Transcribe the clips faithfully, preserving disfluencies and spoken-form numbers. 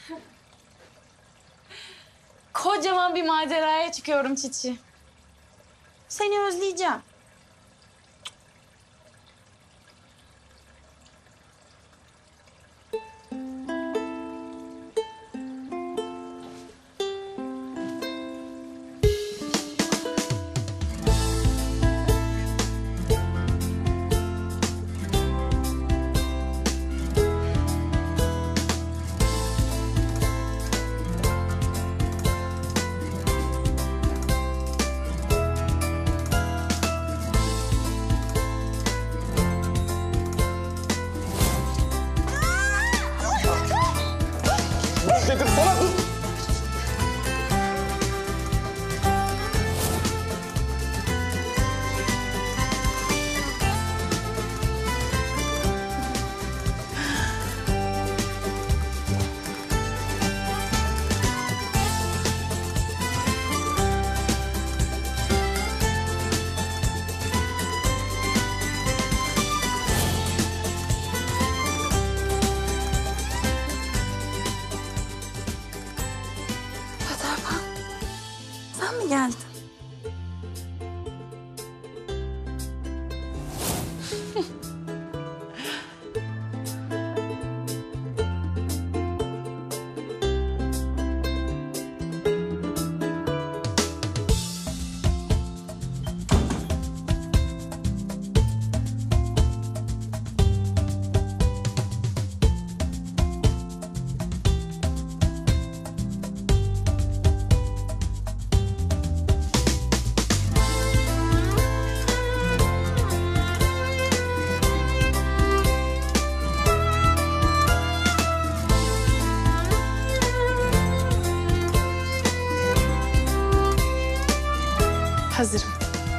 Kocaman bir maceraya çıkıyorum Çiçi. Seni özleyeceğim. Dedim sana dur. Sen mi geldin? Hazırım.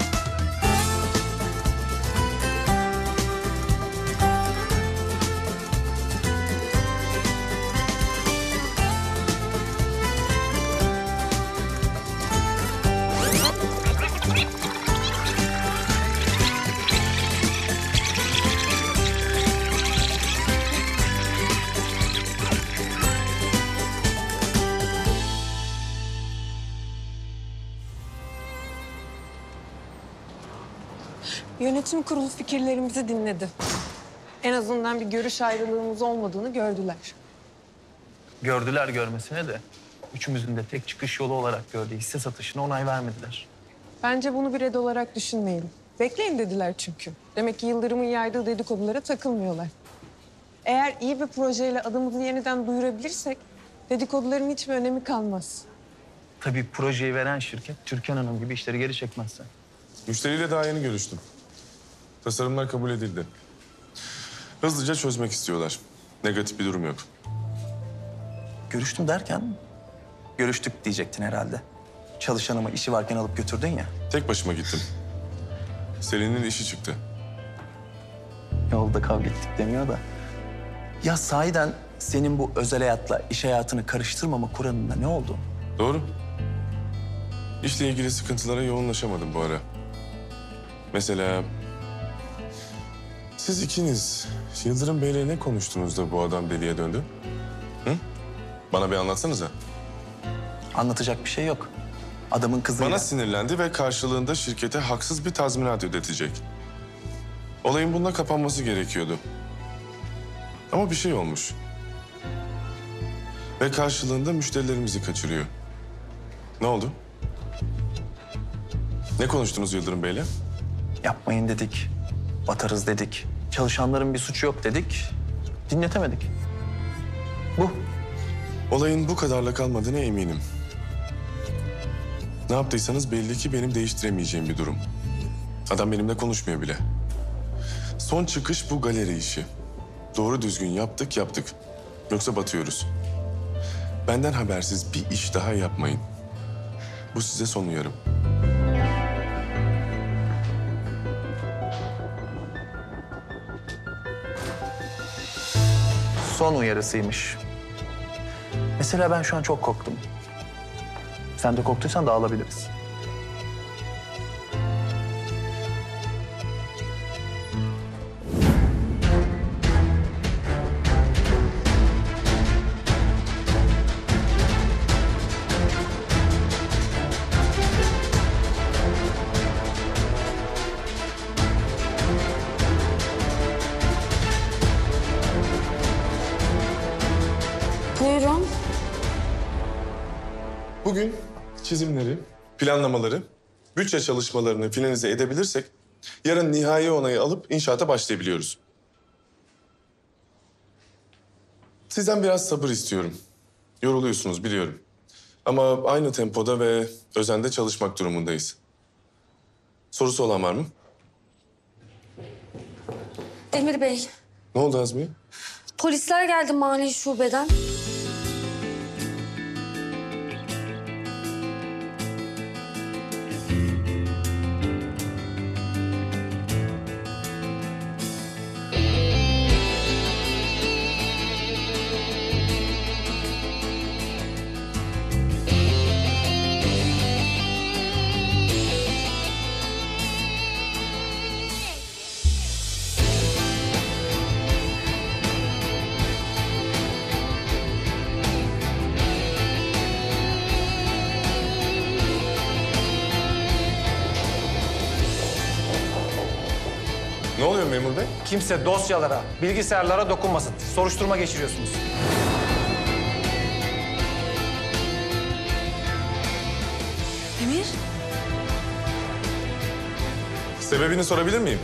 Yönetim kurulu fikirlerimizi dinledi. En azından bir görüş ayrılığımız olmadığını gördüler. Gördüler görmesine de üçümüzün de tek çıkış yolu olarak gördüğü hisse satışına onay vermediler. Bence bunu bir red olarak düşünmeyelim. Bekleyin dediler çünkü. Demek ki Yıldırım'ın yaydığı dedikodulara takılmıyorlar. Eğer iyi bir projeyle adımızı yeniden duyurabilirsek dedikoduların hiçbir önemi kalmaz. Tabii projeyi veren şirket Türkan Hanım gibi işleri geri çekmezse. Müşteriyle daha yeni görüştüm. Tasarımlar kabul edildi. Hızlıca çözmek istiyorlar. Negatif bir durum yok. Görüştüm derken görüştük diyecektin herhalde. Çalışanımı işi varken alıp götürdün ya. Tek başıma gittim. Selin'in işi çıktı. Yolda kavga ettik demiyor da. Ya sahiden senin bu özel hayatla iş hayatını karıştırmama kuralında ne oldu? Doğru. İşle ilgili sıkıntılara yoğunlaşamadım bu ara. Mesela siz ikiniz Yıldırım Bey'le ne konuştunuz da bu adam deliye döndü? Hı? Bana bir anlatsanıza. Anlatacak bir şey yok. Adamın kızıyla... Bana sinirlendi ve karşılığında şirkete haksız bir tazminat ödetecek. Olayın bununla kapanması gerekiyordu. Ama bir şey olmuş. Ve karşılığında müşterilerimizi kaçırıyor. Ne oldu? Ne konuştunuz Yıldırım Bey'le? Yapmayın dedik, batarız dedik. Çalışanların bir suçu yok dedik, dinletemedik. Bu. Olayın bu kadarla kalmadığına eminim. Ne yaptıysanız belli ki benim değiştiremeyeceğim bir durum. Adam benimle konuşmuyor bile. Son çıkış bu galeri işi. Doğru düzgün yaptık yaptık. Yoksa batıyoruz. Benden habersiz bir iş daha yapmayın. Bu size son uyarım. Son uyarısıymış. Mesela ben şu an çok korktum. Sen de korktuysan dağılabiliriz. Buyurun. Bugün çizimleri, planlamaları, bütçe çalışmalarını finalize edebilirsek yarın nihai onayı alıp inşaata başlayabiliyoruz. Sizden biraz sabır istiyorum. Yoruluyorsunuz biliyorum. Ama aynı tempoda ve özende çalışmak durumundayız. Sorusu olan var mı? Demir Bey, Ne oldu Azmiye? polisler geldi mali şubeden. Ne oluyor memur bey? Kimse dosyalara, bilgisayarlara dokunmasın. Soruşturma geçiriyorsunuz. Demir? Sebebini sorabilir miyim?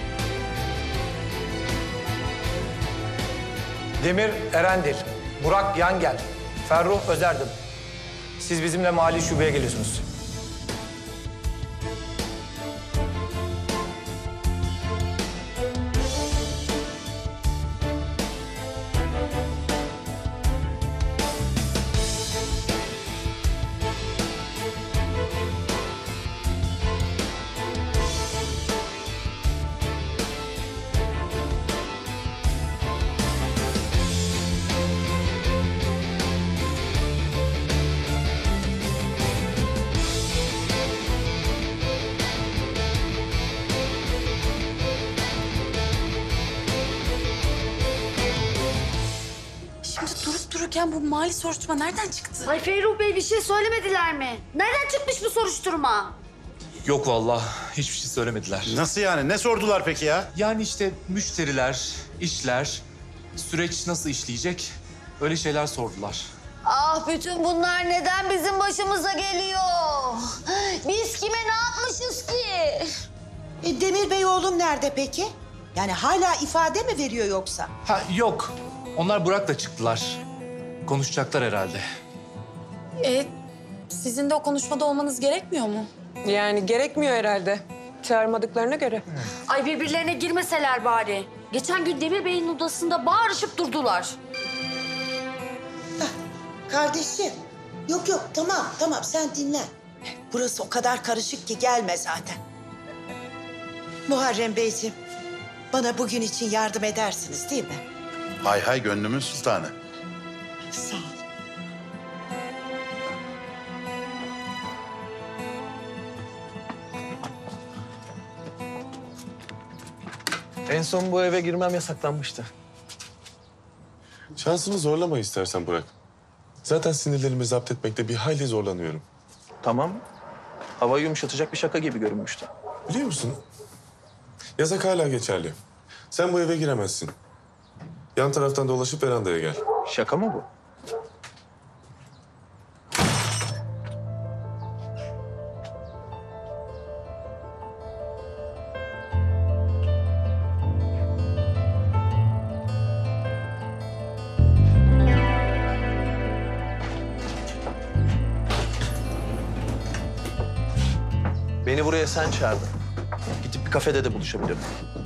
Demir Erendil, Burak Yangel, Ferruh Özerdim. Siz bizimle mali şubeye geliyorsunuz. Şimdi durup dururken bu mali soruşturma nereden çıktı? Ay Ferruh Bey bir şey söylemediler mi? Nereden çıkmış bu soruşturma? Yok vallahi hiçbir şey söylemediler. Nasıl yani? Ne sordular peki ya? Yani işte müşteriler, işler, süreç nasıl işleyecek öyle şeyler sordular. Ah bütün bunlar neden bizim başımıza geliyor? Biz kime ne yapmışız ki? E, Demir Bey oğlum nerede peki? Yani hala ifade mi veriyor yoksa? Ha yok. Onlar Burak'la çıktılar. Konuşacaklar herhalde. E, sizin de o konuşmada olmanız gerekmiyor mu? Yani gerekmiyor herhalde. Çağırmadıklarına göre. Ay birbirlerine girmeseler bari. Geçen gün Demir Bey'in odasında bağırışıp durdular. Kardeşim. Yok yok tamam tamam sen dinlen. Burası o kadar karışık ki gelme zaten. Muharrem Beyciğim bana bugün için yardım edersiniz değil mi? Hay hay gönlümün sultanı. Sağ ol. En son bu eve girmem yasaklanmıştı. Şansını zorlama istersen Burak. Zaten sinirlerimi zapt etmekte bir hayli zorlanıyorum. Tamam. Havayı yumuşatacak bir şaka gibi görünmüştü. Biliyor musun? Yasak hala geçerli. Sen bu eve giremezsin. Yan taraftan dolaşıp verandaya gel. Şaka mı bu? Beni buraya sen çağırdın. Gidip bir kafede de buluşabilirim.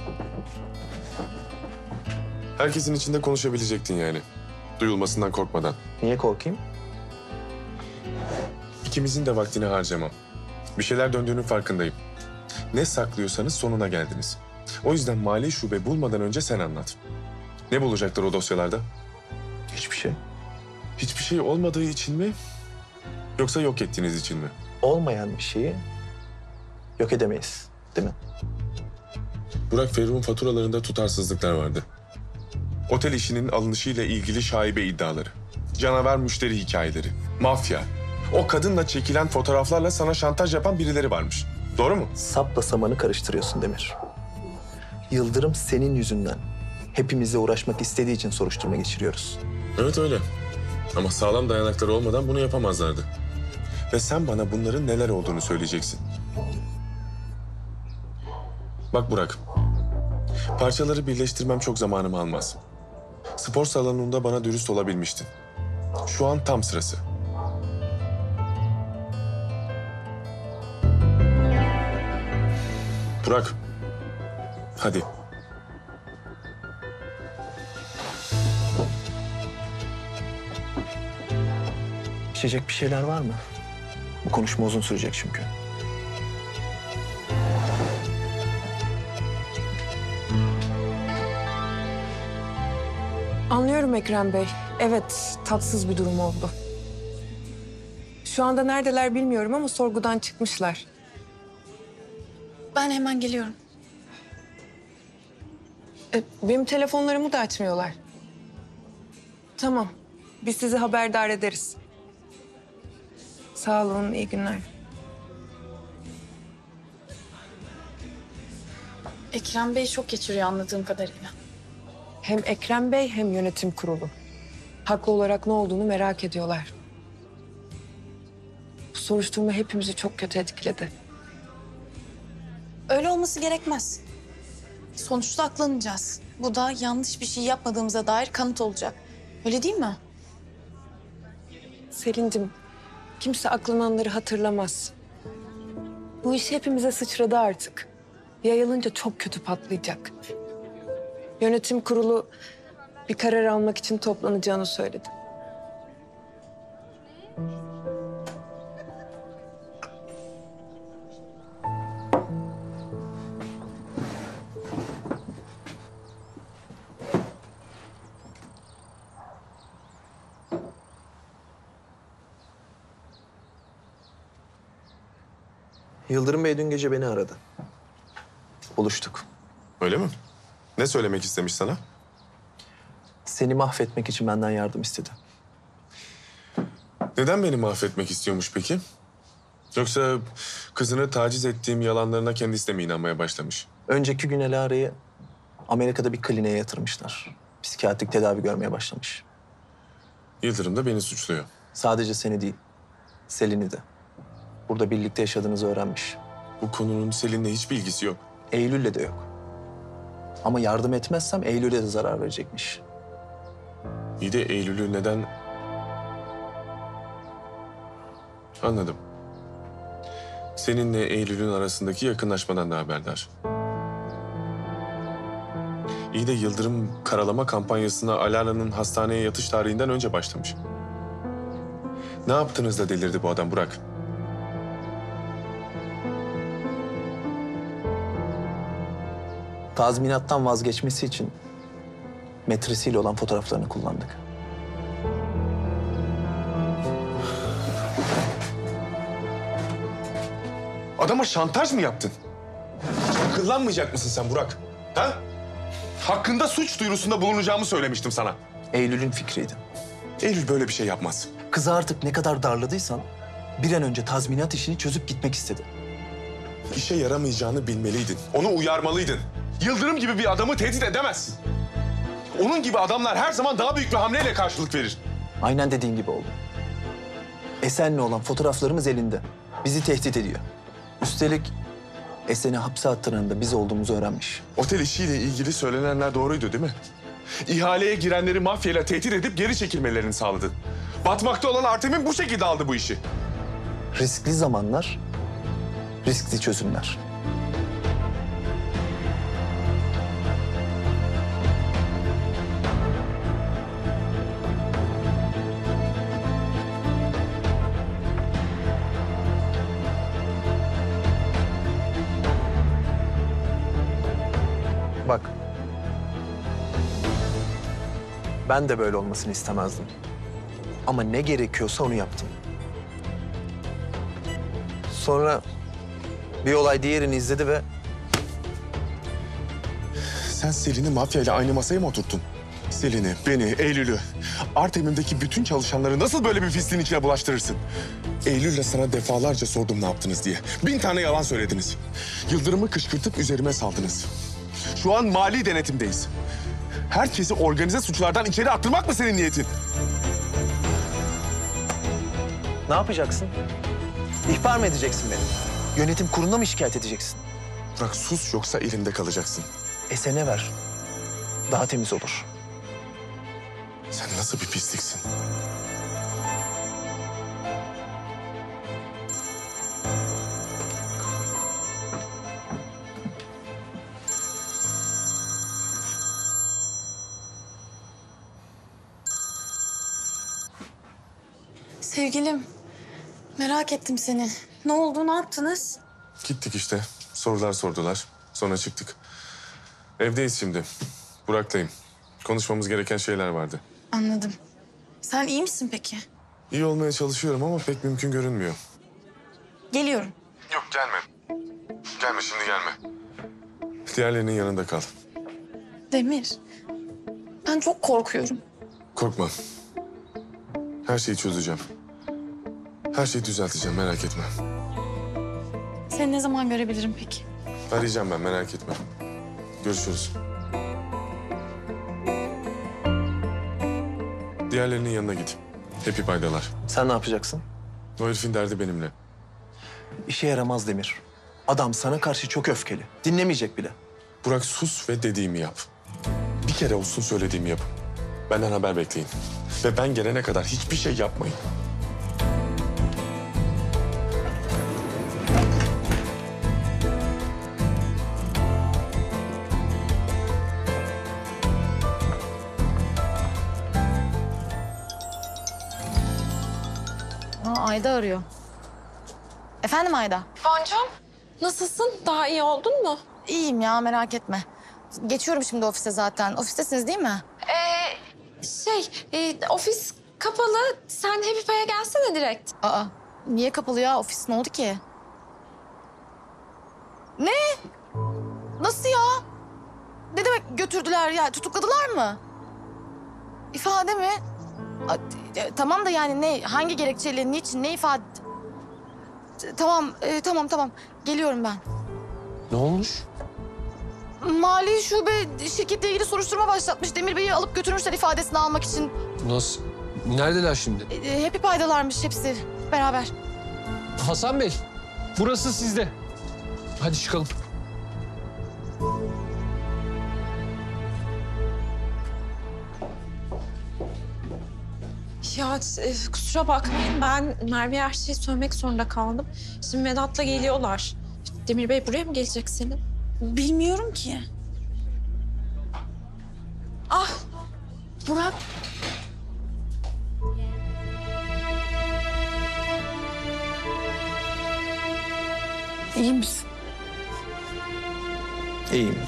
Herkesin içinde konuşabilecektin yani. Duyulmasından korkmadan. Niye korkayım? İkimizin de vaktini harcamam. Bir şeyler döndüğünün farkındayım. Ne saklıyorsanız sonuna geldiniz. O yüzden mali şube bulmadan önce sen anlat. Ne bulacaklar o dosyalarda? Hiçbir şey. Hiçbir şey olmadığı için mi? Yoksa yok ettiğiniz için mi? Olmayan bir şeyi yok edemeyiz, değil mi? Burak Ferruh'un faturalarında tutarsızlıklar vardı. Otel işinin alınışıyla ilgili şaibe iddiaları. Canavar müşteri hikayeleri. Mafya. O kadınla çekilen fotoğraflarla sana şantaj yapan birileri varmış. Doğru mu? Sapla samanı karıştırıyorsun Demir. Yıldırım senin yüzünden hepimizle uğraşmak istediği için soruşturma geçiriyoruz. Evet öyle. Ama sağlam dayanakları olmadan bunu yapamazlardı. Ve sen bana bunların neler olduğunu söyleyeceksin. Bak Burak, parçaları birleştirmem çok zamanımı almaz. Spor salonunda bana dürüst olabilmiştin. Şu an tam sırası. Burak, hadi. İçecek bir şeyler var mı? Bu konuşma uzun sürecek çünkü. Anlıyorum Ekrem Bey. Evet, tatsız bir durum oldu. Şu anda neredeler bilmiyorum ama sorgudan çıkmışlar. Ben hemen geliyorum. E, benim telefonlarımı da açmıyorlar. Tamam, biz sizi haberdar ederiz. Sağ olun, iyi günler. Ekrem Bey şok geçiriyor anladığım kadarıyla. Hem Ekrem Bey hem yönetim kurulu. Haklı olarak ne olduğunu merak ediyorlar. Bu soruşturma hepimizi çok kötü etkiledi. Öyle olması gerekmez. Sonuçta aklanacağız. Bu da yanlış bir şey yapmadığımıza dair kanıt olacak. Öyle değil mi? Selin'cim, kimse aklananları hatırlamaz. Bu iş hepimize sıçradı artık. Yayılınca çok kötü patlayacak. Yönetim kurulu bir karar almak için toplanacağını söyledi. Yıldırım Bey dün gece beni aradı. Buluştuk. Öyle mi? Ne söylemek istemiş sana? Seni mahvetmek için benden yardım istedi. Neden beni mahvetmek istiyormuş peki? Yoksa kızını taciz ettiğim yalanlarına kendisi de mi inanmaya başlamış? Önceki gün Elara'yı Amerika'da bir kliniğe yatırmışlar. Psikiyatrik tedavi görmeye başlamış. Yıldırım da beni suçluyor. Sadece seni değil, Selin'i de. Burada birlikte yaşadığınızı öğrenmiş. Bu konunun Selin'le hiçbir ilgisi yok. Eylül'le de yok. Ama yardım etmezsem Eylül'e de zarar verecekmiş. İyi de Eylül'ü neden... Anladım. Seninle Eylül'ün arasındaki yakınlaşmadan da haberdar. İyi de Yıldırım karalama kampanyasına Alana'nın hastaneye yatış tarihinden önce başlamış. Ne yaptınız da delirdi bu adam Burak? Tazminattan vazgeçmesi için metresiyle olan fotoğraflarını kullandık. Adama şantaj mı yaptın? Akıllanmayacak mısın sen Burak? Ha? Hakkında suç duyurusunda bulunacağımı söylemiştim sana. Eylül'ün fikriydi. Eylül böyle bir şey yapmaz. Kızı artık ne kadar darladıysan bir an önce tazminat işini çözüp gitmek istedi. İşe yaramayacağını bilmeliydin. Onu uyarmalıydın. Yıldırım gibi bir adamı tehdit edemezsin. Onun gibi adamlar her zaman daha büyük bir hamleyle karşılık verir. Aynen dediğin gibi oldu. Esen'le olan fotoğraflarımız elinde. Bizi tehdit ediyor. Üstelik Esen'i hapse attıranda biz olduğumuzu öğrenmiş. Otel işiyle ilgili söylenenler doğruydu değil mi? İhaleye girenleri mafyayla tehdit edip geri çekilmelerini sağladı. Batmakta olan Artem'in bu şekilde aldı bu işi. Riskli zamanlar, riskli çözümler. Bak. Ben de böyle olmasını istemezdim. Ama ne gerekiyorsa onu yaptım. Sonra bir olay diğerini izledi ve Sen Selin'i mafyayla aynı masaya mı oturttun? Selin'i, beni, Eylül'ü, Artemim'deki bütün çalışanları nasıl böyle bir pisliğin içine bulaştırırsın? Eylül'le sana defalarca sordum ne yaptınız diye. Bin tane yalan söylediniz. Yıldırım'ı kışkırtıp üzerime saldınız. Şu an mali denetimdeyiz. Herkesi organize suçlardan içeri attırmak mı senin niyetin? Ne yapacaksın? İhbar mı edeceksin beni? Yönetim kuruluna mı şikayet edeceksin? Burak sus yoksa elimde kalacaksın. Esen'e ver. Daha temiz olur. Sen nasıl bir pisliksin? Sevgilim, merak ettim seni. Ne oldu, ne yaptınız? Gittik işte. Sorular sordular. Sonra çıktık. Evdeyiz şimdi. Burak'tayım. Konuşmamız gereken şeyler vardı. Anladım. Sen iyi misin peki? İyi olmaya çalışıyorum ama pek mümkün görünmüyor. Geliyorum. Yok gelme. Gelme şimdi gelme. Diğerlerinin yanında kal. Demir, ben çok korkuyorum. Korkma. Her şeyi çözeceğim. Her şeyi düzelteceğim merak etme. Seni ne zaman görebilirim peki? Arayacağım ben merak etme. Görüşürüz. Diğerlerinin yanına git. Happy paydalar. Sen ne yapacaksın? O herifin derdi benimle. İşe yaramaz Demir. Adam sana karşı çok öfkeli. Dinlemeyecek bile. Burak sus ve dediğimi yap. Bir kere olsun söylediğimi yapın. Benden haber bekleyin. Ve ben gelene kadar hiçbir şey yapmayın. Aa, Ayda arıyor. Efendim Ayda? Boncuğum, nasılsın? Daha iyi oldun mu? İyiyim ya, merak etme. Geçiyorum şimdi ofise zaten. Ofistesiniz değil mi? Ee, şey, e, ofis kapalı. Sen Happy Pay'a gelsene direkt. Aa, niye kapalı ya? Ofis ne oldu ki? Ne? Nasıl ya? Ne demek götürdüler ya? Tutukladılar mı? İfade mi? A, e, tamam da yani ne? Hangi gerekçeyle, niçin, ne ifade? T- Tamam, e, tamam, tamam. Geliyorum ben. Ne olmuş? Mali şube şirketle ilgili soruşturma başlatmış. Demir Bey'i alıp götürmüşler ifadesini almak için. Nasıl? Neredeler şimdi? E, Happy paydalarmış hepsi beraber. Hasan Bey, burası sizde. Hadi çıkalım. Ya e, kusura bakmayın, ben Merve'ye her şeyi söylemek zorunda kaldım. Şimdi Vedat'la geliyorlar. Demir Bey buraya mı gelecek senin? Bilmiyorum ki. Ah, Burak. İyi misin? İyiyim.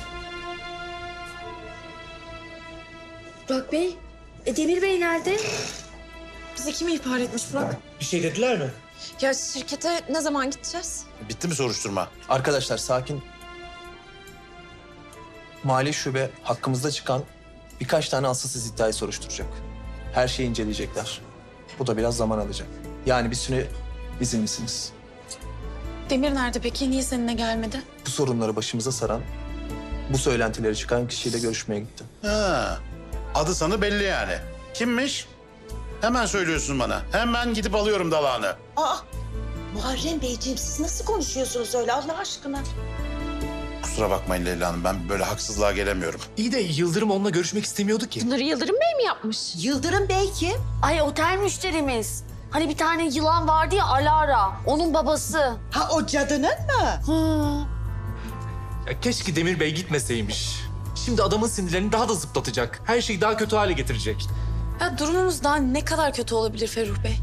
Burak Bey, e, Demir Bey nerede? Bizi kim ihbar etmiş Burak? Bir şey dediler mi? Ya şirkete ne zaman gideceğiz? Bitti mi soruşturma? Arkadaşlar sakin. Mali şube hakkımızda çıkan birkaç tane asılsız iddiayı soruşturacak. Her şeyi inceleyecekler. Bu da biraz zaman alacak. Yani bir süre izinlisiniz. Demir nerede peki? Niye seninle gelmedi? Bu sorunları başımıza saran, bu söylentileri çıkan kişiyle görüşmeye gitti. Ha, adı sanı belli yani. Kimmiş? Hemen söylüyorsun bana. Hemen gidip alıyorum dalağını. Aa, Muharrem Beyciğim siz nasıl konuşuyorsunuz öyle Allah aşkına? Kusura bakmayın Leyla Hanım, ben böyle haksızlığa gelemiyorum. İyi de Yıldırım onunla görüşmek istemiyordu ki. Bunları Yıldırım Bey mi yapmış? Yıldırım Bey kim? Ay otel müşterimiz. Hani bir tane yılan vardı ya, Alara. Onun babası. Ha o cadının mı? Ya keşke Demir Bey gitmeseymiş. Şimdi adamın sinirlerini daha da zıplatacak. Her şeyi daha kötü hale getirecek. Ya durumumuz daha ne kadar kötü olabilir Ferruh Bey?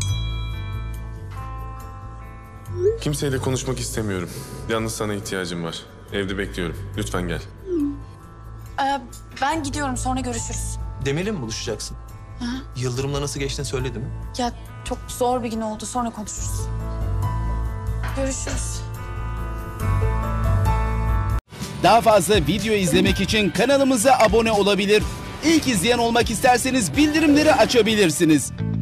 Kimseyle konuşmak istemiyorum. Yalnız sana ihtiyacım var. Evde bekliyorum. Lütfen gel. Ee, ben gidiyorum, sonra görüşürüz. Demir'le mi buluşacaksın? Hı. Yıldırım'la nasıl geçtiğini söyledi mi? Ya çok zor bir gün oldu, sonra konuşuruz. Görüşürüz. Daha fazla video izlemek için kanalımıza abone olabilir. İlk izleyen olmak isterseniz bildirimleri açabilirsiniz.